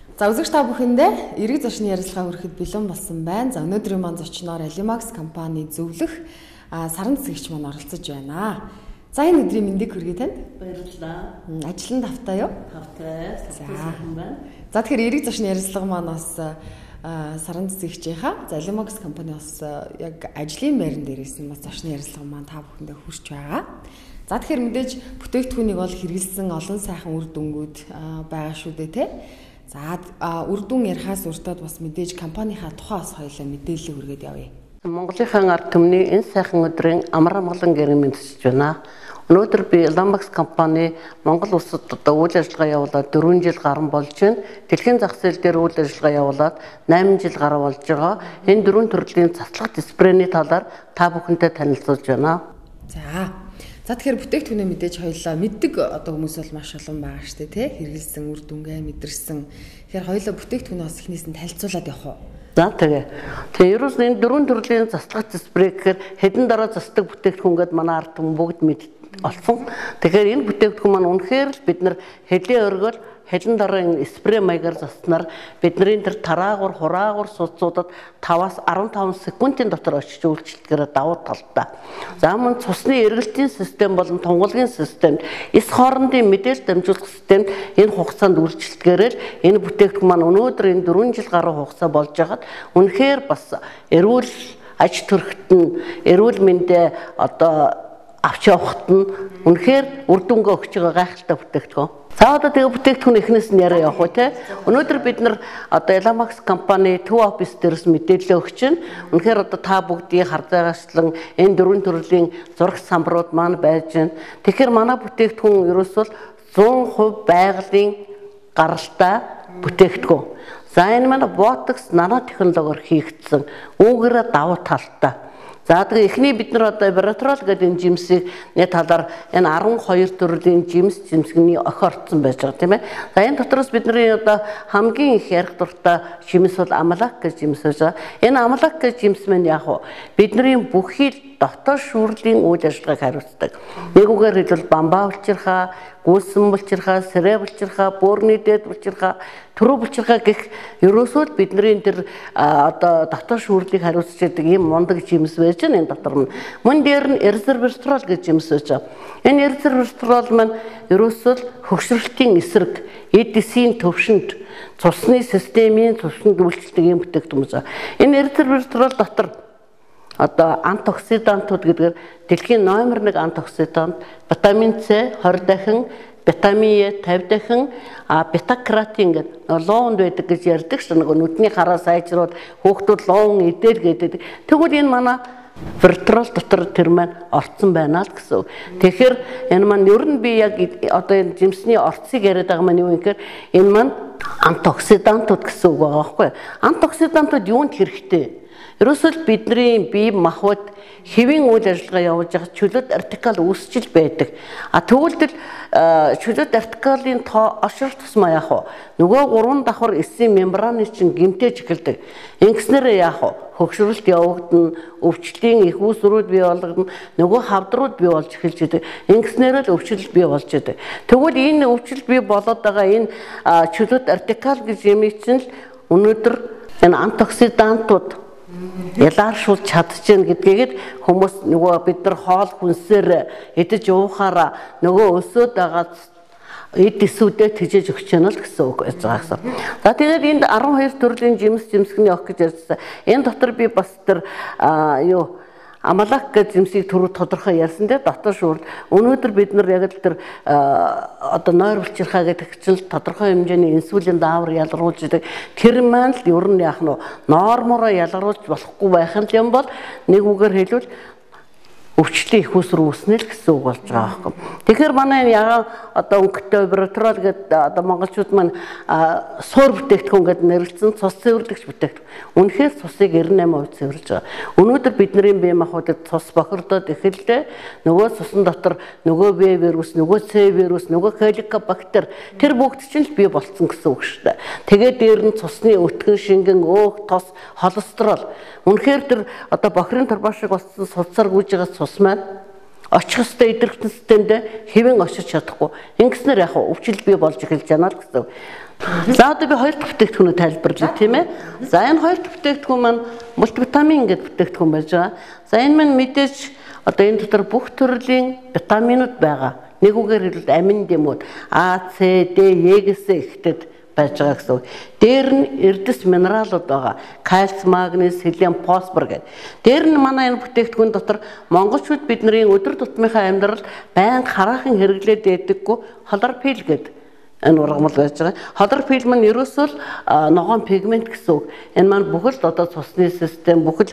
За үзэгч та бүхэндээ эрэг зочны ярилцлага хүрэхэд бэлэн болсон байна. За өнөөдрийн маань зочноор Alimax компани зөвлөх саран цэцэгч маань оролцож байна. За энэ өдрийн мэндийг хүргэе танд. Баярлалаа. Ажил нь тавтай юу? Тавтай. За тэгэхээр эрэг зочны ярилцлага маань бас саран цэцэгчийнхаа Alimax компани бас яг ажлын байран дээрээс нь бас зочны ярилцлага маань та бүхэндээ хүрч байгаа. За тэгэхээр мэдээж бүтээгдэхүүнийг бол хэрэгэлсэн олон сайхан үр дүнгууд байгаа шүү дээ, тэ? За үр дүн ярихаас уртад бас мэдээж компанийнхаа тухай бас хоёулаа мэдээлэл хүргээд явъя. Монголынхаа ард түмний энэ сайхан өдрийн амар амгалан гэрээ мэдчиж байна. Өнөөдөр би Alimax компани Монгол улсад үйл ажиллагаа явуулаад 4 жил гарсан болж байна. Дэлхийн зах зээл дээр үйл ажиллагаа явуулаад 8 жил гараа болж байгаа. Энэ 4 төрлийн цацлах дисплейний талаар та бүхэнтэй танилцуулж байна. За тэгэхээр бүтээгдэхүүнээ мэдээж хоёулаа мэддэг одоо хүмүүс бол маш олон байгаа шүү дээ, тий? Хэрэгэлсэн үр дүнгээ мэдэрсэн. Тэгэхээр хоёулаа бүтээгдэхүүнээ бас эхнээс нь танилцуулаад явах уу? За тэгээ. Тэгээ ерөөс энэ 4 төрлийн засдаг дисплей гэхээр хэдэн дараа засдаг бүтээгдэхүүн гэдээ манай ард түмэн бүгд мэд олсон. Тэгэхээр энэ бүтээгдэхүүн маань үнэхээр л бид нар хэлийн өргөл хэдэн дараа энэ спрей маягаар заснаар бидний тэр тараагур хураагур судсуудад 5-аас 15 секундын дотор очиж үйлчлэхээр давуу талтай. За мөн цусны эргэлтийн систем болон тунгалгийн системд эс хоорондын мэдээлэл дамжуулах системд энэ хугацаанд үйлчлэхээр энэ бүтээгдэхүүн маань өнөөдөр энэ 4 жил гаруй хугацаа болж байгаад үнэхээр бас эрүүл аж төрхт нь эрүүл мэндэ одоо авч явахт нь үнэхээр үр дүнгээ өгч байгаа гайхалтай бүтээгдэхүүн. За одоо тэгээ бүтээгдэхүүн эхнээс нь яриа явах уу те. Өнөөдөр бид нар одоо Alimax компани төв офис дээрс мэдээлэл өгч байна. Үнэхээр одоо та бүгдийг хардаагачлан энэ 4 төрлийн зураг самбарууд маань байж байна. Тэгэхээр манай бүтээгдэхүүн ерөөсөө 100% байгалийн гаралтай бүтээгдэхүүн. За энэ манай ботокс нано технологиор хийгдсэн үүгээрээ давуу талтай. За тэгээ эхний бид нар одоо Baratrol гэдэг энэ жимсийг нэг талаар энэ 12 төрлийн жимсгний охин орцсон байж байгаа тийм ээ. За энэ дотроос бидний одоо хамгийн их ярих дуртай жимс бол Amlac гэж жимс байж байгаа. Энэ Amlac гэж жимс маань яг уу бидний бүхий дотоод шүүрлийн үйл ажиллагааг хариуцдаг. Нэг үгээр хэлбэл бамбаа булчирхаа, гүйлсэн булчирхаа, сэрэ булчирхаа, бөөрний дээд булчирхаа, төрөө булчирхаа гэх ерөөсөө бидний тэр одоо дотоод шүүрлийг хариуцж байдаг ийм мундаг жимс байж байна энэ дотор нь. Мөн дээр нь Resveratrol гэж жимс байж байгаа. Энэ Resveratrol маань ерөөсөө хөгшрөлтийн эсрэг, эдисийн төвшөнд, цусны системийн төвшөнд үйлчлдэг ийм бүтээгдэхүүн байна. Энэ Resveratrol дотор одоо антиоксидантууд гэдгээр дэлхийн номер 1 антиоксидант витамин С 20 дахин, витамин Е 50 дахин, бета-каротин гэдэг лоонд байдаг гэж ярьдаг ш. Нөгөө нүдний хараа сайжруулаад хүүхдүүд лоон идээл гэдэг. Тэгвэл энэ манай Resveratrol дотор тэр маань орцсон байна л гэсэн. Тэгэхээр энэ маань ер нь би яг одоо энэ жимсний орцыг яриад байгаа маань юу юм гэхээр энэ маань антиоксидантууд гэсэн үг байгаа байхгүй. Антиоксидантууд юунд хэрэгтэй? Ерөөсөө бидний бие махбод хэвийн үйл ажиллагаа явуулж байгаа чөлөөт артикул үүсчил байдаг. Тэгвэл чөлөөт артикулын тоо ошрол тусмаа яах вэ? Нөгөө 3 давхар эсийн мембраны чинь гэмтэж эхэлдэг. Ингэснээр яах вэ? Хөгшрөлт явагдана, өвчлөлийн их үүсрүүд бий болгоно, нөгөө хавдрууд бий болж эхэлж байдаг. Ингэснээр л өвчлөл бий болж байдаг. Тэгвэл энэ өвчлөл бий болоод байгаа энэ чөлөөт артикул гэж юм чинь өнөөдөр энэ антиоксидантууд ялааршуулж чадчихна гэдгийг хүмүүс нөгөө бид нар хоол хүнсээр идэж уухаараа нөгөө өсөөд байгаа эд эсүүдэд тэжээж өгч яана л гэсэн үг байж байгаа. За тэгээд энд 12 төрлийн жимсгний ох гэж ярьсан. Энэ дотор би бас тэр Amlac гэж жимсийг түрүү тодорхой ярьсан дээр дотоод шүүрд өнөөдөр бид нар яг л тэр одоо нойр булчирхаа гэдэг чинь тодорхой хэмжээний инсулин даавар ялгаруулж идэг. Тэр маань л ер нь яах нь нормороо ялгаруулж болохгүй байх юм бол нэг үгээр хэлвэл өвчлөлийн их усруу үүснэ л гэсэн үг болж байгаа байхгүй. Тэгэхээр манай ягаан одоо өнгөтэй Baratrol гэдэг одоо монголчууд маань суур бүтээгдэхүүн гэдэг нэрлэлсэн цус цэвэрлэгч бүтээгдэхүүн. Үнэхээр цусыг 98% цэвэрлж байгаа. Өнөөдөр бидний бие махбодод цус бохирдоод эхэллээ. Нөгөө цусан дотор нөгөө B вирус, нөгөө C вирус, нөгөө Helicobacter тэр бүгд чинь л бий болцсон гэсэн үг шүү дээ. Тэгээд дээр нь цусны өтгөн шингэн өөх тос холестерол. Үнэхээр тэр одоо бохирын турбаа шиг болсон судсаар гүйж байгаа цус маань очих ёстой идэвхтэй системд хэвэн очиж чадахгүй. Ингэснээр яг өвчл бий болж эхэлж байна л гэсэн. За одоо би хоёр дахь бүтээгдэхүүнээ тайлбарлая тийм ээ. За энэ хоёр дахь бүтээгдэхүүн маань мультивитамин гэдэг бүтээгдэхүүн байж байгаа. За энэ маань мэдээж одоо энэ дотор бүх төрлийн витаминууд байгаа. Нэг үгээр хэлбэл амин дэмүүд А, С, Д, Е-гээс ихтэд байж байгаа гэсэн. Дээр нь эрдэс минералууд байгаа. Кальц, магнез, селен, фосфор гэдэг. Дээр нь манай энэ бүтээгдэхүүн дотор монголчууд бидний өдөр тутмынхаа амьдралд байнга хараахан хэрэглээд байдаггүй хлорофилл гэдэг энэ ургамал байж байгаа. Хлорофилл маань ерөөсөө л ногоон пигмент гэсэн үг. Энэ маань бүхэл одоо цусны систем, бүхэл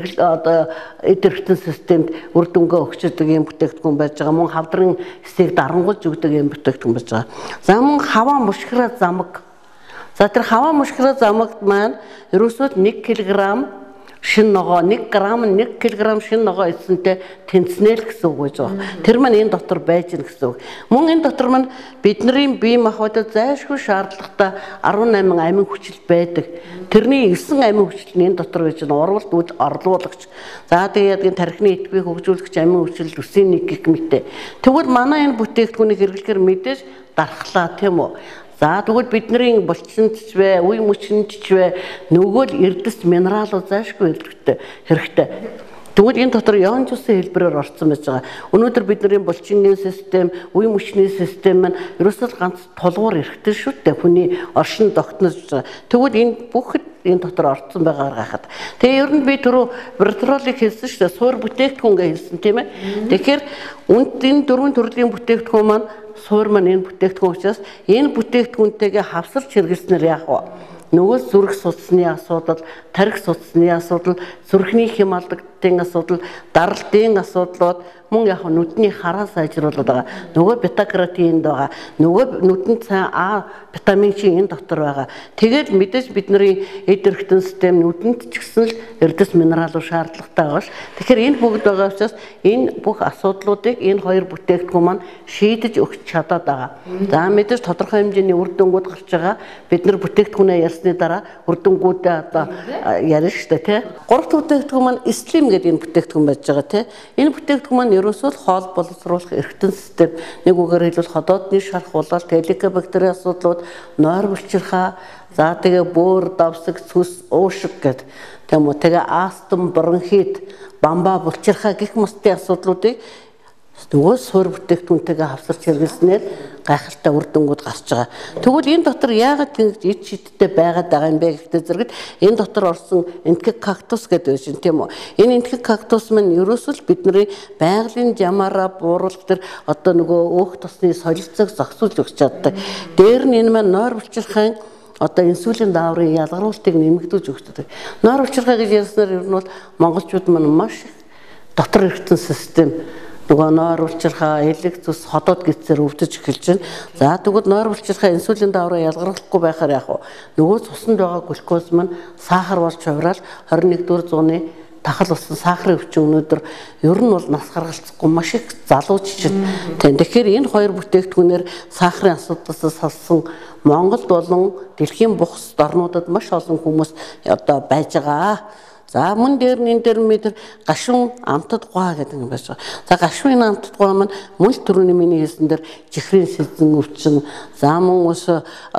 одоо эдэрхтэн системд үр дүнгээ өгчдөг юм бүтээгдэхүүн байж байгаа. Мөн хавдрын эсийг дарангуйж өгдөг юм бүтээгдэхүүн байж байгаа. За мөн хаваа мушхраа замаг. За тэр хаваа мушхраа замагт маань ерөөсөө 1 кг шин ногоо 1 грамм 1 кг шин ногоо эсэнтэй тэнцнэл гэсэн үг байж байгаа. Тэр маань энэ дотор байж гэн гэсэн үг. Мөн энэ дотор маань бидний бие махбодод зайлшгүй шаардлагатай 18 амин хүчил байдаг. Тэрний 9 амин хүчил нь энэ дотор байж байгаа. Урвалд үл орлуулагч. За тэгээд энэ тархины итвийг хөгжүүлэгч амин хүчил үсийн нэг гэх мэт. Тэгвэл манай энэ бүтээгдэхүүнийг хэрэглэхээр мэдээж дархлаа тийм үү? За тэгвэл бидний булчинд ч вэ, үе мөчөнд ч вэ нөгөө л эрдэс минералууд заашгүй хэрэгтэй. Тэгвэл энэ дотор ионч усын хэлбэрээр орсон байж байгаа. Өнөөдөр бидний булчингийн систем, үе мөчний систем маань ерөөсөө ганц тулгуур эрэхтэй шүү дээ. Хүний оршин тогтнож байгаа. Тэгвэл энэ бүхэд энэ дотор орсон байгаагаар гахад. Тэгээ ер нь би түрүү виртуалыг хэлсэн шүү дээ. Суур бүтээгдэхүүнгээ хэлсэн тийм ээ. Тэгэхээр энэ дөрвөн төрлийн бүтээгдэхүүн маань суур маань энэ бүтээгдэхүүн учраас энэ бүтээгдэхүүнтэйгээ хавсарч хэрэглэснээр яах вэ? Нөгөө зүрх судасны асуудал, тархи судасны асуудал, зүрхний хэм алдагдтын асуудал, даралтын асуудлууд мөн яг нүдний хараа сайжруулаад байгаа. Нөгөө бета-каротинд байгаа. Нөгөө нүдэнд сайн А витамин чинь энэ дотор байгаа. Тэгээд мэдээж бидний эдэрхтэн систем нүдэнд ч гэсэн л эрдэс минералууд шаардлагатай байгаа ш. Тэгэхээр энэ бүгд байгаа учраас энэ бүх асуудлуудыг энэ хоёр бүтээгдэхүүн маань шийдэж өгч чадаад байгаа. За мэдээж тодорхой хэмжээний үр дүнгууд гарч байгаа. Бид нар бүтээгдэхүүнээ ярьсны дараа үр дүнгуудаа одоо ярина шүү дээ тий. Гурав дахь бүтээгдэхүүн маань Slim гэдэг энэ бүтээгдэхүүн байж байгаа тий. Энэ бүтээгдэхүүн маань ерөөсөө хоол боловсруулах эрхтэн систем, нэг үгээр хэлбэл ходоодны шарх улаал, теликобактери асуудлууд, нойр булчирхаа, за тэгээ бөөр, давсаг, цүс, уушиг гэдэг тийм үү. Тэгээ астм, бронхит, бамбаа булчирхаа гэх мэтийн асуудлуудыг нөгөө суур бүтээгдэхүүнтэйгээ хавсарч хэрэглэснээр гайхалтай үр дүнгууд гарч байгаа. Тэгвэл энэ дотор яагаад ингэж ид шидтэй байгаад байгаа юм бэ гэхдээ зэрэгт энэ дотор орсон энтхэг кактус гэдэг байж юм тийм үү. Энэ энтхэг кактус маань ерөөсөө л бидний байгалийн жамаараа бууруулах төр одоо нөгөө өөх тосны солилцоог зогсуулж өгч чаддаг. Дээр нь энэ маань нойр булчирхайн одоо инсулин дааврын ялгаруултыг нэмэгдүүлж өгдөг. Нойр булчирхай гэж ярьснаар ер нь бол монголчууд маань маш дотор эрхтэн систем нөгөө нойр булчирхаа, элэг зүс, ходоод гэцээр өвдөж эхэлж байна. За тэгвэл нойр булчирхаа инсулин даавраа ялгарахгүй байхаар яах вэ? Нөгөө цуснд байгаа глюкоз маань сахар болж хувираад 21-р зууны тахал болсон сахарын өвчин өнөөдөр ер нь бол нас гаргалцахгүй маш их залууччид. Тэгэхээр энэ хоёр бүтээгдэхүүнээр сахарын асуудлаас салсан Монголд болон дэлхийн бүх орнуудад маш олон хүмүүс одоо байж байгаа. За мөн дээр нь энэ дээр метр гашуун амтад гуа гэдэг юм байна. За гашуун амтад гуа маань мөл төрөний миний хэлсэн дээр чихрийн сэзэн өвчин, за мөн ус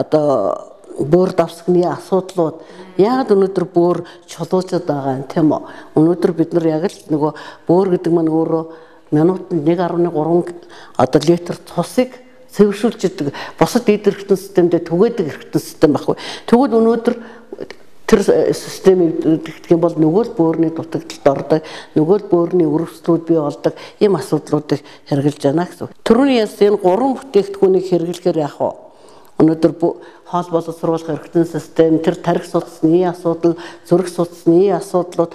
одоо бөөр давсгны асуудлууд яг өнөөдөр бөөр чулуужаад байгаа юм тийм үү. Өнөөдөр бид нар яг л нөгөө бөөр гэдэг маань өөрөө минутанд 1.3 одоо литр цусыг цэвэршүүлж идэг. Бусад эдэрхтэн системдээ түгээдэг эрхтэн систем байхгүй. Тэгвэл өнөөдөр тэр системийг гэх юм бол нөгөө л бөөрийн дутагдалд ордог, нөгөө л бөөрийн өрөвслүүд бий болдог ийм асуудлуудыг хэрэгжилж байна гэсэн. Төрөний яс энэ гурван бүтээгдэхүүнийг хэрэглэхээр яах вэ? Өнөөдөр хоол боловсруулах эрхтэн систем, тэр тархи судасны асуудал, зүрх судасны асуудлууд,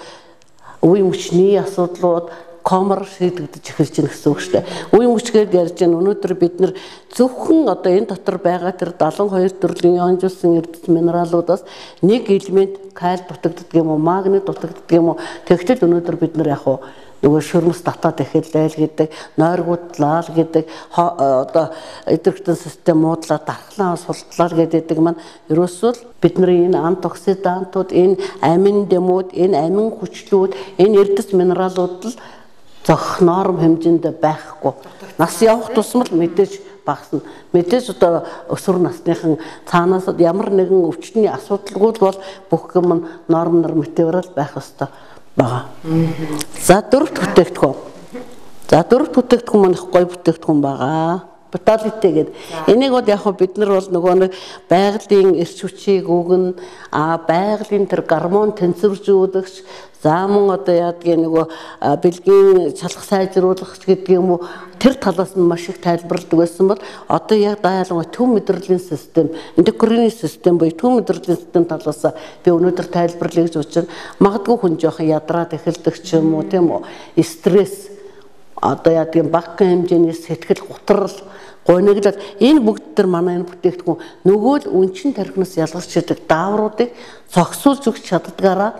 үе мөчний асуудлууд комор шийдэгдэж эхэлж байна гэсэн үг шүү дээ. Үе мөчгээд ярьж байна. Өнөөдөр бид нар зөвхөн одоо энэ дотор байгаа тэр 72 төрлийн ионжуулсан эрдэс минералуудаас нэг элемент каль дутагддаг юм уу, магний дутагддаг юм уу? Тэгтэл өнөөдөр бид нар яг нөгөө шөрмөс татаад эхэллээ гэдэг, нойргууд лаал гэдэг, одоо эдэрхтэн систем муудлаа дархлаа султлаа гэдэг маань ерөөсөө бидний энэ антиоксидантууд, энэ амин дэмүүд, энэ амин хүчлүүд, энэ эрдэс минералууд л зохих норм хэмжээнд байхгүй. Нас явах тусмал мэдээж багасна. Мэдээж одоо өсвөр насныхан цаанаас ямар нэгэн өвчтний асуудалгүй бол бүх юм норм нормативаар байх ёстой байгаа. За дөрөвт бүтээгдэхүүн. За дөрөвт бүтээгдэхүүн маань их гоё бүтээгдэхүүн байгаа. Vitality гэдэг. Энийг бол яг бид нар бол нөгөө нэг байгалийн эрч хүчийг өгнө, байгалийн тэр гормон тэнцвэржүүлэгч, за мөн одоо яадгийн нөгөө бэлгийн шалах сайжруулагч гэдэг юм уу, тэр талаас нь маш их тайлбарладаг байсан бол одоо яг даяалангуй төв мэдрэлийн систем, эндокрины систем буюу төв мэдрэлийн систем талаас би өнөөдөр тайлбарлая гэж бодож байна. Магадгүй хүн жоохон ядраад эхэлдэг ч юм уу, тийм үү? Стресс одоо яадгийн баг хэмжээний сэтгэл готрол гойноглол энэ бүгд төр манай энэ бүтээгдэхүүн нөгөө л үнчин тархинаас ялгарч ирдэг даавруудыг зогсуулж өгч чаддгаараа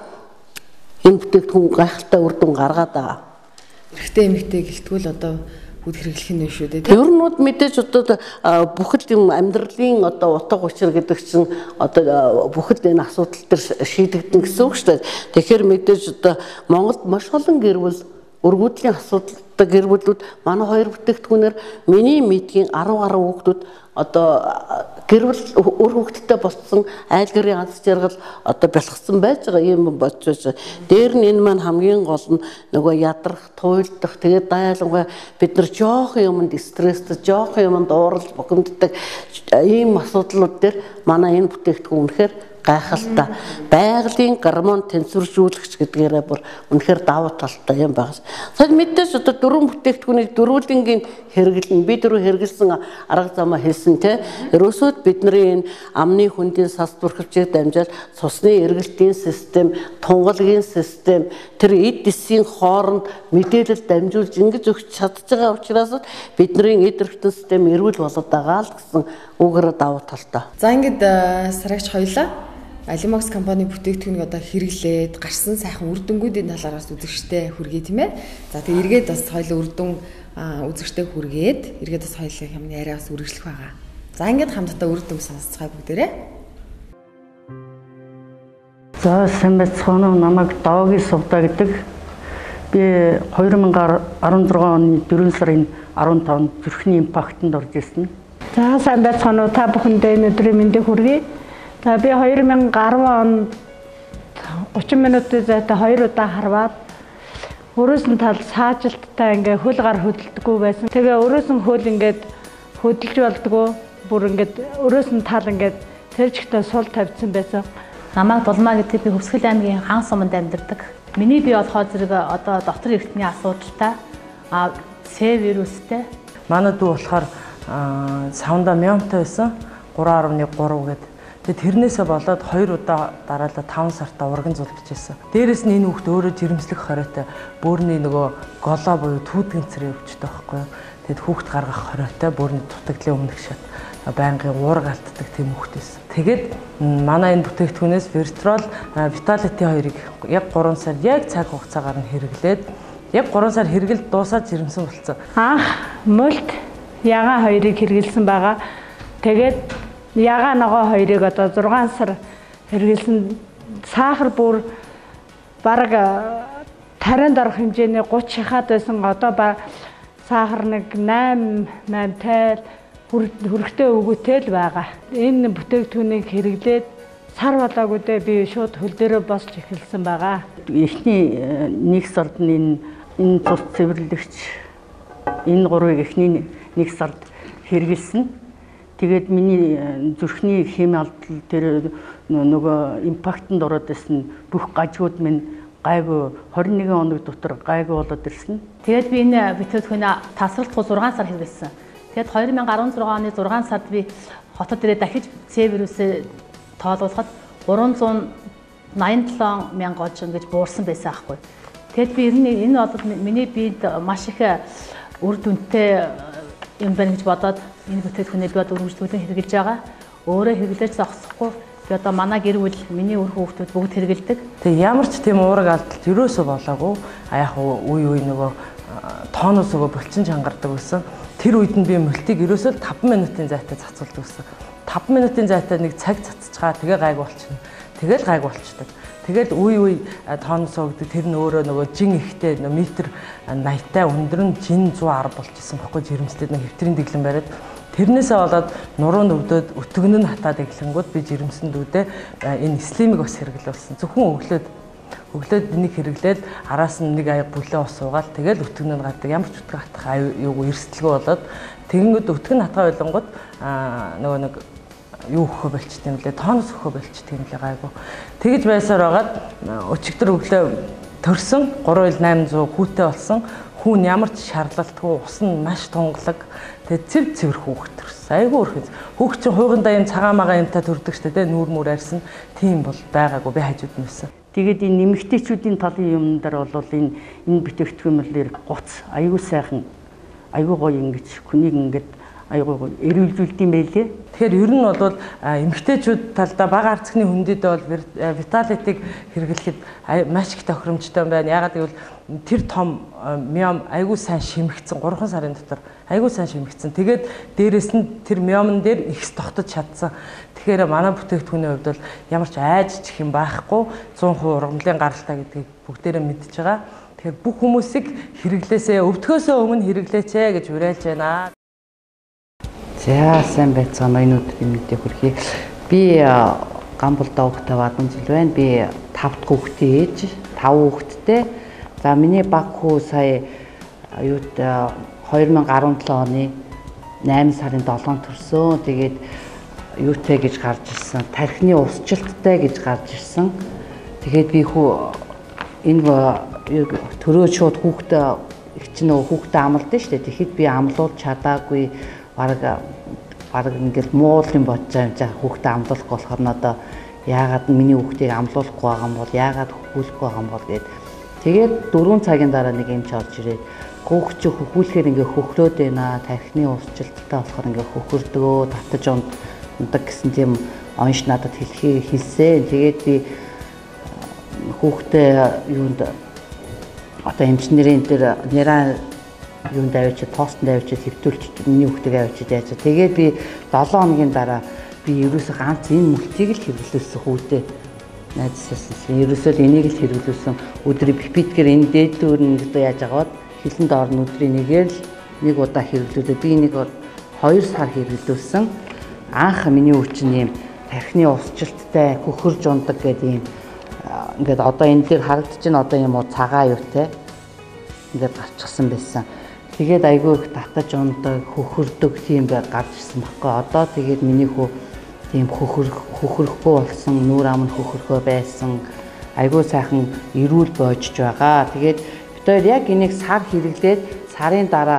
энэ бүтээгдэхүүн гайхалтай үр дүн гаргаад байгаа. Эрэгтэй эмэгтэй гэлтгүүл одоо бүгд хэрэглэх нь шүү дээ. Ер нь мэдээж одоо бүхэл юм амьдралын одоо утга учир гэдэг чинь одоо бүхэл энэ асуудал төр шийдэгдэн гэсэн үг шүү дээ. Тэгэхээр мэдээж одоо Монголд маш олон гэр бүл өргөдлийн асуудалтай гэр бүлүүд манай хоёр бүтээгдэхүүнээр миний мэдгийн 10 гаруй хүүхдүүд одоо гэр бүл өр хүүхдтэй болсон айл гэрийн аз жаргал одоо бэлгсэн байж байгаа юм бодож байна. Дээр нь энэ маань хамгийн гол нь нөгөө ядрах, туйлдах, тэгээд даяалангуй бид нар жоохон юмд стресстэй, жоохон юмд ууралж бухимддаг ийм асуудлууд дээр манай энэ бүтээгдэхүүн үнэхээр гайхалтай. Байгалийн гормон тэнцвэржүүлэгч гэдгээрээ бүр үнэхээр давуу талтай юм байна. Сая мэдээж одоо дөрвөн бүтээгдэхүүнийг дөрвөлнгийн хэрэглэн би дөрөв хэрэглэсэн арга замаа хэлсэн те. Ерөөсөө бидний энэ амны хүндийн сас бүрхөвчийг дамжаад цусны эргэлтийн систем, тунгалгийн систем, тэр эд эсийн хооронд мэдээлэл дамжуулж ингэж өгч чадж байгаа учраас бидний эд эрхтэн систем эрүүл болоод байгаа л гэсэн үгээр давуу талтай. За ингээд сарагч хоёлаа Alimox компани бүтээгдэхүүнийг одоо хэрэглээд гарсан сайхан үр дүнгуудын талаараас үзэгчтэй хүргэе тийм ээ. За тэгээ эргээд бас хоёул үр дүн үзэгчтэй хүргээд эргээд бас хоёулаа юм яриа бас үргэлжлэх байгаа. За ингээд хамтдаа үр дүн сонсцгаая бүгдээрээ. За сайн байцгаана уу, намайг Доогийн Сувда гэдэг. Би 2016 оны 4 сарын 15-нд зүрхний импактанд орж ирсэн. За сайн байцгаана уу, та бүхэндээ өнөөдрийн мэндийг хүргэе. За би 2010 онд 30 минутын зайтай 2 удаа харваад өрөөс нь тал саажилттай ингээ хөл гар хөдөлдөггүй байсан. Тэгээ өрөөс нь хөл ингээд хөдөлж болдгоо бүр ингээд өрөөс нь тал ингээд тэр чигтээ сул тавьсан байсан. Намайг Дулмаа гэдэг би Хөвсгөл аймгийн Хан суманд амьдардаг. Миний бие болохоор зэрэг одоо дотор эртний асуудалтай С вирустэй. Манай дүү болохоор савнда миомтой байсан 3.3 гэдэг. Тэгээд тэрнээсээ болоод 2 удаа дараалал 5 сартаа урган зулбж байсан. Дээрээс нь энэ хүүхд өөрөө жирэмслэх хоройтой бөөрийн нөгөө голоо буюу түүдгэн цэрэг өвчтэй байхгүй юу. Тэгэд хүүхд гаргах хоройтой бөөрийн дутагдлын өмнөх шат байнгын уурга алддаг тийм хүүхд байсан. Тэгээд манай энэ бүтээгдэхүүнээс Virtual Vitality 2-ыг яг 3 сар яг цаг хугацаагаар нь хэрэглээд яг 3 сар хэрэгэл дуусаад жирэмсэн болсон. Мөлт ягаан 2-ыг хэрэгэлсэн байгаа. Тэгээд ягаан ногоо 2-ыг одоо 6 сар хэрэгэлсэн. Сахар бүр бараг 50-д орох хэмжээний 30 шахаад байсан. Одоо сахар нэг 8 тайл хүрхтэй өгөөтэй л байгаа. Энэ бүтээгдэхүүнийг хэрэглээд сар болоогүй дээ би шууд хөл дээрээ босч эхэлсэн байгаа. Эхний нэг сард энэ цус цэвэрлэгч энэ 3-ыг эхний нэг сард хэрэгэлсэн. Тэгээд миний зүрхний хими алдал тэр нөгөө импактанд ороод ирсэн бүх гажгууд минь гайгүй 21 хоног дотор гайгүй болоод ирсэн. Тэгээд би энэ бүтээгдэхүүнээ тасралтгүй 6 сар хэрэглэсэн. Тэгээд 2016 оны 6 сард би хотод ирээ дахиж С вирусээ тоолуулахад 387 мянган оч ингэж буурсан байсан аахгүй. Тэгэд би энэ бол миний биед маш их үр дүнтэй юм байна гэж бодоод энэ бүтээгдэхүүнийг би одоо үргэлжлүүлэн хэрэгжилж байгаа. Өөрөө хэрэглэж зогсохгүй би одоо манай гэр бүл миний өр хүүхдүүд бүгд хэрэгэлдэг. Тэгээ ямар ч тийм уурга алдалт ерөөсөө болоогүй. Яг үе нөгөө тооноос өгөө булчин чангардаг байсан. Тэр үед нь би мөлтийг ерөөсөө 5 минутын зайтай цацуулдаг байсан. 5 минутын зайтай нэг цаг цацчихаа тэгээ гайг болчихно. Тэгэл гайг болчихдог. Тэгээд үе тооноос өгдөг тэр нь өөрөө нөгөө жин ихтэй метр 80-тай өндөр нь жин 110 болчихсон баггүй жирэмстэй нэг хэвтрийн дэглэн бариад тэрнээсээ болоод нуруу нүвдөд өтгөн нь хатаад эглэнгүүд би жирэмсэндүүдээ энэ слимиг бас хэрэглүүлсэн. Зөвхөн өглөөд энийг хэрэглээд араас нь нэг аяг бүлээ ус суугаад тэгэл өтгөн нь гадаг ямар ч өтгөн хатах юуг эрсдэлгүй болоод тэгэнгүүт өтгөн хатгаа байлангууд нөгөө нэг юу өгөхөө болчих юм лээ тооноос өгөхөө болчих юм лээ гайгүй. Тэгэж байсаар байгаад өчигдөр өглөө төрсөн 3800 хүүтэй болсон. Хүүн ямар ч шаарлалтгүй ус нь маш тунгалаг. Тэгээ цэвэр хүүхэд төрсөн. Айгүй өрхөж. Хүүхд чинь хуйгандаа юм цагаан магаа юмтай төрдөг штэ тэ нүүр мүр арьсан. Тийм бол байгаагүй би хажууд нь байсан. Тэгээд энэ нэмэгтэйчүүдийн талын юм дээр бол энэ бүтээгдэхүүнээр гоц айгүй сайхан айгүй гоё ингэж хүнийг ингэж айгүй гоё эрүүлжүүлдэг юм байлээ. Тэгэхээр ер нь бол эмэгтэйчүүд талдаа бага арцхны хүндэд бол виталитыг хэрэглэхэд маш их тохиромжтой байна. Ягаад гэвэл тэр том миом айгүй сайн шимэгцэн 3 сарын дотор айгүй сайн шимэгцэн. Тэгээд дээрэс нь тэр миомн дээр ихс тогтож чадсан. Тэгэхээр манай бүтээгдэхүүний хувьд бол ямар ч айжчих юм байхгүй 100% ургамлын гаралтай гэдгийг бүгдээрээ мэдж байгаа. Тэгэхээр бүх хүмүүсийг хэрэглээсээ өвдөхөөсөө өмнө хэрэглээч гэж уриалж байна. За сайн байцгаана энэ өдрийн мэдээ хүргэе. Би Гамболдоо хүүхдээ бадан жил байна. Би 5 дахь хүүхдээ ээж, 5 хүүхэдтэй. За миний баг хүү сая 2017 оны 8 сарын 7-нд төрсөн. Тэгээд юутэй гэж гарч ирсэн. Тархины усчлалттай гэж гарч ирсэн. Тэгээд би энэ төрөө шууд хүүхдээ их ч нөгөө хүүхдээ амлдсан шүү дээ. Тэгэхэд би амлуулж чадаагүй бараг ингээд муул юм бодож байгаа хүүхдээ амлуулахгүй болохоор надаа яагаад миний хүүхдийг амлуулахгүй байгаа юм бол яагаад хөхүүлэхгүй байгаа юм бол гэд тэгээд 4 цагийн дараа нэг юм ч орж ирээд хүүхд чи хөхүүлэхээр ингээд хөхрөөд байна тархины усчлалттай болохоор ингээд хөхөрдгөө татаж ундаг гэсэн тийм онш надад хэлсэн. Тэгээд би хүүхдээ юунд одоо эмчнэрийн дээр нэраа юунд авчиж тостнд авчиж хэвтүүлж миний хүүхдийг авчиж яаж. Тэгээд би 7 хоногийн дараа би ерөөсөө ганц энэ мөлтийг л хэрэглүүлсэн хүүтэй. Найзсаас ерөөсөө л энийг л хэрэглүүлсэн. Өдрийн пипитгэр энэ дээдүүр нь одоо яаж агаад хилэн доор нь өдрийн нэгээр л нэг удаа хэрэглүүлээ. Би нэг 2 сар хэрэглүүлсэн. Анх миний хүүхд чинь ийм тархины усчлалттай хөхөрж ундаг гэдэг ийм ингээд одоо энэ дээр харагдаж байна одоо юм уу цагаан юутай ингээд гарчихсан байсан. Тэгээд айгүй их татаж ундаг, хөхөрдөг тийм гарч ирсэн баггүй. Одоо тэгээд миний хүү тийм хөхөрөхгүй болсон, нүүр ам нь хөхөрхөө байсан. Айгүй сайхан эрүүл боожж байгаа. Тэгээд бид хоёр яг энийг сар хэрэглээд сарын дараа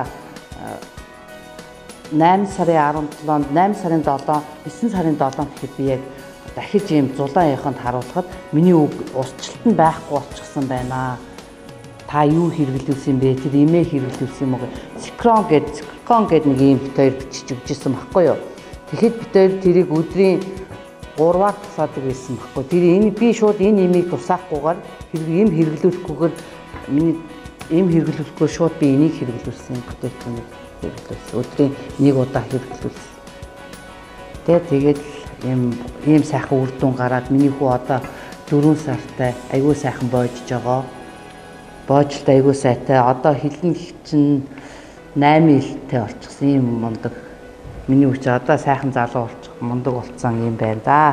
8 сарын 17-нд 8 сарын 7, 9 сарын 7 гэхэд би яг дахиж ийм зулаан яханд харуулхад миний усчлалт нь байхгүй болчихсон байна. Та юу хэрэглүүлсэн бэ? Тэр имээ хэрэглүүлсэн юм уу? Цикрон гэдэг нэг юм бид хоёр бичиж өгчээсэн байхгүй юу? Тэгэхэд бид хоёр тэрийг өдрийн 3-аар тусаадаг байсан байхгүй. Тэр энэ би шууд энэ имийг тусаахгүйгээр им хэрэглүүлэхгүйгээр миний им хэрэглүүлэхгүйгээр шууд би энийг хэрэглүүлсэн бүтээгдэхүүнийг хэрэглүүлсэн. Өдрийн 1 удаа хэрэглүүлсэн. Тэгээд ийм сайхан үр дүн гараад миний хүү одоо 4 сартай айгүй сайхан боожж байгаа. Боожлт айгүй сайтай. Одоо хилэн чинь 8 илтэй болчихсон юм мундаг. Миний хүч одоо сайхан залуу болчих мундаг болцсон юм байна да.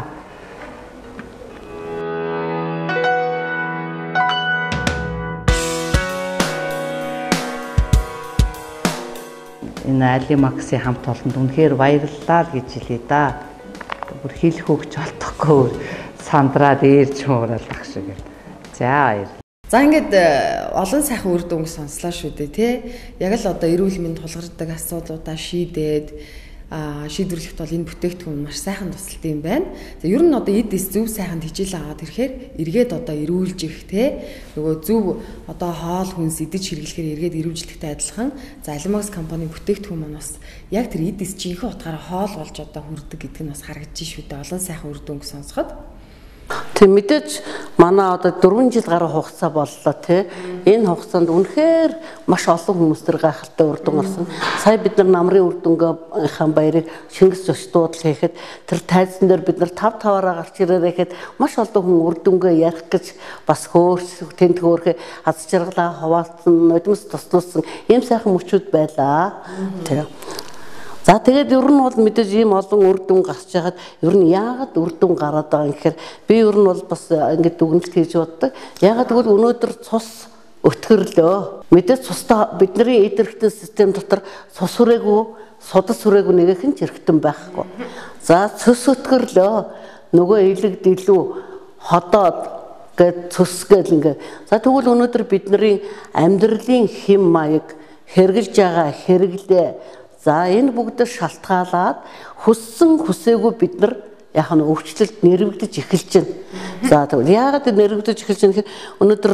Энэ Алимаксийн хамт олонд үнэхээр баярлалаа гэж хэлье да. Бүр хэлэх өгч олдохгүй сандраад ээрж хууралах шиг. За баяр. За ингээд олон сайхан үр дүнг сонслоо шүү дээ тий. Яг л одоо эрүүл мэнд тулгардаг асуудлуудаа шийдвэрлэхэд бол энэ бүтээгдэхүүн маш сайхан тусалт юм байна. За ер нь одоо эд эс зөв сайханд хичээл аваад ирэхээр эргээд одоо эрүүлж их тий. Нөгөө зөв одоо хоол хүнс идэж хэрэглэхээр эргээд эрүүжлэхтэй адилхан. За Alimax компани бүтээгдэхүүн маань бас яг тэр эд эс жинхэнэ утгаараа хоол болж одоо хүрдэг гэдэг нь бас харагдаж шүү дээ. Олон сайхан үр дүнг сонсоход. Тэг мэдээж манай одоо 4 жил гаруй хугацаа боллоо тий. Энэ хугацаанд үнэхээр маш олон хүмүүс төр гайхалтай үр дүн гарсан. Сая бид нар намрын үр дүнгийнхаа баярыг Шингис зочдууд хийхэд тэр тайзан дээр бид нар 5-5-аараа гарч ирээрэй гэхэд маш олон хүн үр дүнгээ ярих гэж бас тэнд хөөрхөө аз жаргалаа хуваалцсан, нулимс туслуулсан ийм сайхан мөчүүд байлаа. Тий. За тэгээд ер нь бол мэдээж ийм олон үр дүн гарч яхад ер нь яагаад үр дүн гараад байгаа юм гэхээр би ер нь бол бас ингэж дүгнэлт хийж боддог. Яагаад гэвэл өнөөдөр цус өтгөрлөө. Мэдээж цустай бидний эдэрхтэн систем дотор цус хүрээгүй, судас хүрээгүй нэгэн ч хэрэгтэн байхгүй. За цус өтгөрлөө. Нөгөө илэгд илүү ходоод гэд цус гэл ингээ. За тэгвэл өнөөдөр бидний амьдралын хэм маяг хэрглэж байгаа хэрэглээ. За энэ бүгд шалтгаалаад хүссэн хүсээгүй бид нар яг нь өвчлөлт нэрвэгдэж эхэлж байна. За тэгвэл яагаад нэрвэгдэж эхэлж байна гэхээр өнөөдөр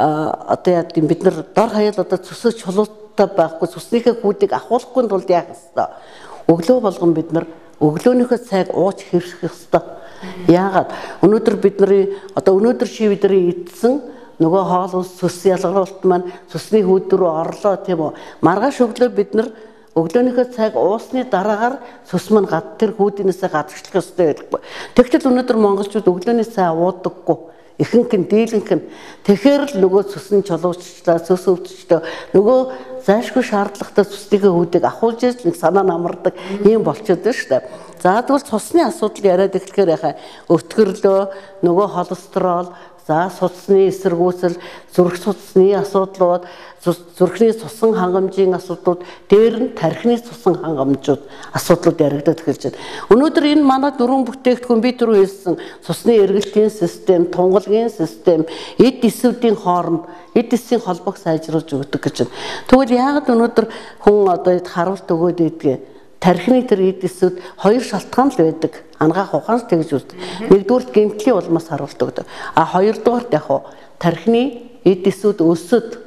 одоо яа гэвэл бид нар дор хаяал одоо цусаа чулуутай байхгүй цуснийхээ хүүдийг ахуулахгүй тулд яах ёстой. Өглөө болгон бид нар өглөөнийхөө цайг ууж хэрэх ёстой. Яагаад өнөөдөр бидний одоо өнөөдөр шивэдрийн идсэн нөгөө хоол ус цус ялгаруулалт маань цусны хүүд рүү орлоо тийм үү. Маргааш өглөө бид нар өглөөнийхөө цайг уусны дараагаар цус маань тэр хүүднээсээ гадагшлах ёстой байдаг. Тэгтэл өнөөдөр монголчууд өглөөний цай уудаггүй. Ихэнх нь дийлэнх нь тэгэхээр л нөгөө цусны чулууччлаа, цус өвчтөө нөгөө зайлшгүй шаардлагатай цусныхаа хүүдийг ахуулж ирж нэг санаа намардаг юм болчиход байна шүү дээ. За тэгвэл цусны асуудал яриад эхлэхээр яхаа өтгөрлөө, нөгөө холестерол, за судасны эсэргүүцэл, зүрх судасны асуудлууд, зүрхний цусан хангамжийн асуудлууд, дээр нь тархины цусан хангамжууд асуудлууд яригдаад эхэлж байна. Өнөөдөр энэ манай дөрвөн бүтээгдэхүүн би түрүү хэлсэн цусны эргэлтийн систем, тунгалгийн систем, эд эсүүдийн хооронд эд эсийн холбоог сайжруулж өгдөг гэж байна. Тэгвэл яагаад өнөөдөр хүн одоо харуулт өгөөд идэх тархины тэр эд эсүүд хоёр шалтгаан л байдаг. Ангаах ухаанч тэгж үздэг. Нэгдүгээр гэмтлийн улмаас харуулт өгдөг. А хоёрдугаар яг тархины эд эсүүд өлсөд.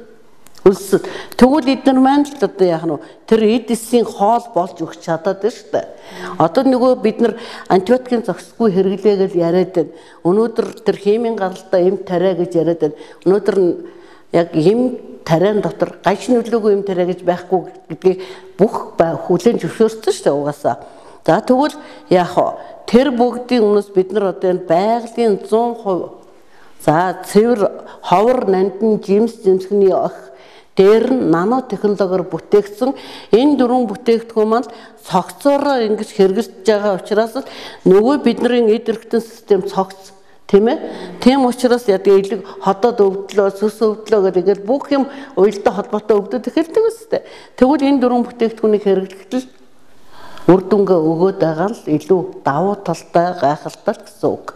Тэгвэл эдгээр маань л одоо яах нь тэр эд эсийн хоол болж өгч чадаад байна шүү дээ. Одоо нөгөө бид нар антибиотикийн зохисгүй хэрэглээ гэж яриад байна. Өнөөдөр тэр химийн гаралтай эм тариа гэж яриад байна. Өнөөдөр яг эм тариан дотор гаж нөлөөгүй юм тариа гэж байхгүй гэдгийг бүх хүлээн зөвшөөрсөн шүү дээ угаасаа. За тэгвэл яах вэ? Тэр бүгдийн өмнөөс бид нар одоо энэ байгалийн 100% за цэвэр ховор нандин жимс жимсгний ох дээр нь нано технологиор бүтээгдсэн энэ дөрвөн бүтээгдэхүүн маань цогцоороо ингэж хэрэгжилж байгаа учраас нөгөө бидний эд эрхтэн систем цогц тийм ээ. Тийм учраас яг элэг ходоод өвдлөө, сүс өвдлөө гэдэг бүх юм уялдаа холбоотой өвдөд эхэлдэг үстэй. Тэгвэл энэ дөрвөн бүтээгдэхүүнийг хэрэглэхдээ үр дүнгээ өгөөд байгаа л илүү давуу талтай гайхалтай гэсэн үг.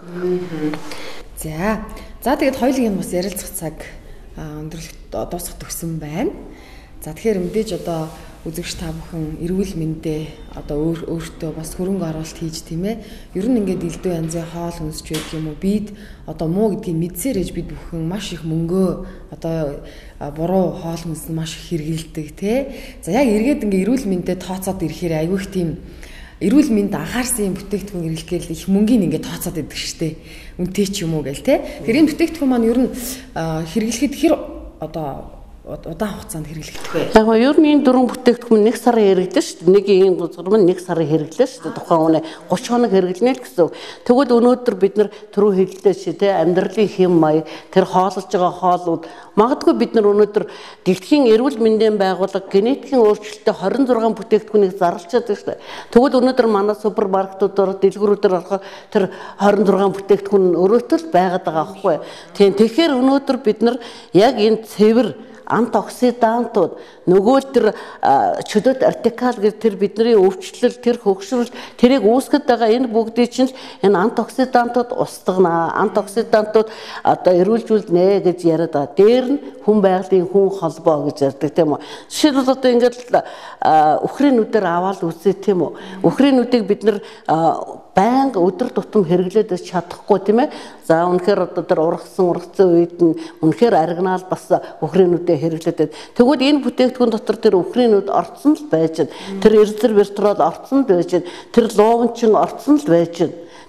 За тэгээд хоёулын бас ярилцах цаг өндөрлөлт дуусах төгсөн байна. За тэгэхээр мэдээж одоо үзэгч та бүхэн эрүүл мэндэ одоо өөртөө бас хөрөнгө оруулалт хийж тийм ээ. Ер нь ингээд элдв янзын хоол хүнсч байдаг юм уу? Бид одоо муу гэдгийг мэдсээр ээж бид бүхэн маш их мөнгөө одоо буруу хоол хүнс нь маш их хэрэгэлдэг тий. За яг эргээд ингээд эрүүл мэндэ тооцоод ирэхээр айгүй их тийм эрүүл мэнд анхаарсан юм бүтээгдэхүүн хэрэглэхээр их мөнгөний ингээд тооцоод идэг штэ. Үнэтэй ч юм уу гэл тий. Тэгэхээр энэ бүтээгдэхүүн маань ер нь хэрэглэхэд хэр одоо удаан хугацаанд хэрэглэгдэх вэ? Яг нь ер нь энэ дөрвөн бүтээгдэхүүн 1 сарын хэрэглэдэг шүү дээ. Нэг ийм гузгар маань 1 сарын хэрэглээ шүү дээ. Тухайн үнэ 30 хоног хэрэглэнэ л гэсэн. Тэгвэл өнөөдөр бид нар түрүү хэллээ чи тэ амьдралын хэм маяг тэр хооллож байгаа хоолууд магадгүй бид нар өнөөдөр дэлхийн эрүүл мэндийн байгууллага генетикийн өөрчлөлтөд 26 бүтээгдэхүүнийг зарлчаад байна шүү дээ. Тэгвэл өнөөдөр манай супермаркетуудаар дэлгүүрүүдээр орохоор тэр 26 бүтээгдэхүүн өөрөөтөө л байгаад байгаа аахгүй. Тийм тэгэхээр өнөөдөр бид нар яг энэ цэвэр антиоксидантууд нөгөө тэр чөлөөт артикал гэх тэр бидний өвчлөл тэр хөгшрөл тэрийг үүсгэж байгаа энэ бүгдийг чинь энэ антиоксидантууд устгана. Антиоксидантууд одоо эрүүлжүүлнэ гэж яриад байгаа. Дээр нь хүн байгалийн хүн холбоо гэж ярьдаг тийм үү. Жишээлбэл одоо ингээд үхрийн нүдээр аваад үзээ тийм үү. Үхрийн нүдийг бид нар байнга өдөр тутам хэрэглээд чадахгүй тийм ээ. За үнэхээр одоо тэр ургацсан үед нь үнэхээр аригнаал бас үхрийн нүдээ хэрэглээд. Тэгвэл энэ бүтээгдэхүүн дотор тэр үхрийн нүд орцсон л байж, тэр эрзэр виртрол орцсон л байж, тэр луувчин орцсон л байж.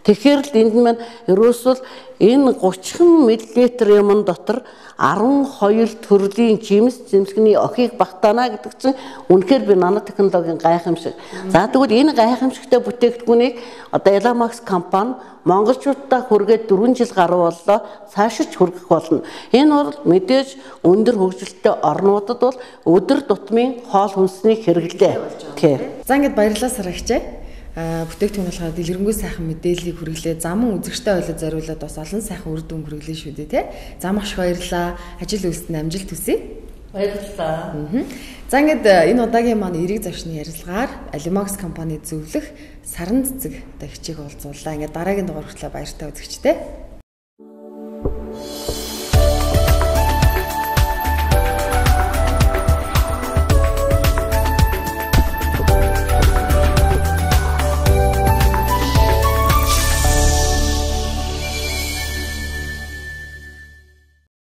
Тэгэхээр л энд маань ерөөсөл энэ 30 мл юм дотор 12 төрлийн жимс зэмсгэний охийг багтаана гэдэг чинь үнэхээр би нанотехнологийн гайхамшиг. За тэгвэл энэ гайхамшигтай бүтээгдэхүүнийг одоо Elamax компани монголчуудаа хүргээд 4 жил гаруй боллоо, цаашиж хүргэх болно. Энэ бол мэдээж өндөр хөгжилтэй орнуудад бол өдөр тутмын хоол хүнсний хэрэглээ. За ингээд баярлалаа Сарагчаа. Бүтээгдэхүүн болохоор дэлгэрэнгүй сайхан мэдээллийг хүргэлээ. Замун үзэгчтэй ойлоо зориулаад бас олон сайхан үр дүн хүргэлээ шүү дээ, тий. За маш их баярлалаа. Ажил үйлсэнд амжилт хүсье. Баярлалаа. За ингээд энэ удаагийн маань эрэг зочны ярилцлагаар Elamax компани зөвлөх саран цэцэг одоо хичээг уулзууллаа. Ингээд дараагийн дугаар хүртэл баяртай үзэгчтэй.